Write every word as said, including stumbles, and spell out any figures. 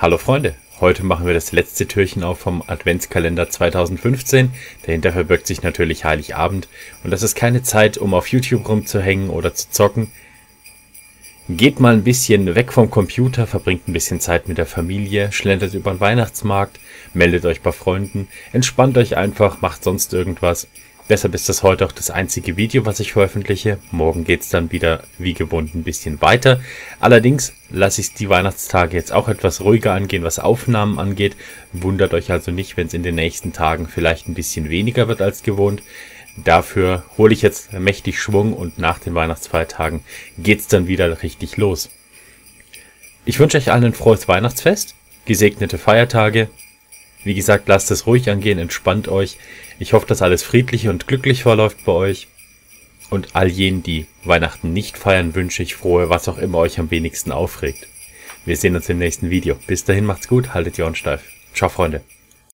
Hallo Freunde, heute machen wir das letzte Türchen auf vom Adventskalender zweitausendfünfzehn. Dahinter verbirgt sich natürlich Heiligabend und das ist keine Zeit, um auf YouTube rumzuhängen oder zu zocken. Geht mal ein bisschen weg vom Computer, verbringt ein bisschen Zeit mit der Familie, schlendert über den Weihnachtsmarkt, meldet euch bei Freunden, entspannt euch einfach, macht sonst irgendwas. Deshalb ist das heute auch das einzige Video, was ich veröffentliche. Morgen geht's dann wieder wie gewohnt ein bisschen weiter. Allerdings lasse ich die Weihnachtstage jetzt auch etwas ruhiger angehen, was Aufnahmen angeht. Wundert euch also nicht, wenn es in den nächsten Tagen vielleicht ein bisschen weniger wird als gewohnt. Dafür hole ich jetzt mächtig Schwung und nach den Weihnachtsfeiertagen geht's dann wieder richtig los. Ich wünsche euch allen ein frohes Weihnachtsfest, gesegnete Feiertage. Wie gesagt, lasst es ruhig angehen, entspannt euch. Ich hoffe, dass alles friedlich und glücklich verläuft bei euch. Und all jenen, die Weihnachten nicht feiern, wünsche ich frohe, was auch immer euch am wenigsten aufregt. Wir sehen uns im nächsten Video. Bis dahin macht's gut, haltet die Ohren steif. Ciao, Freunde.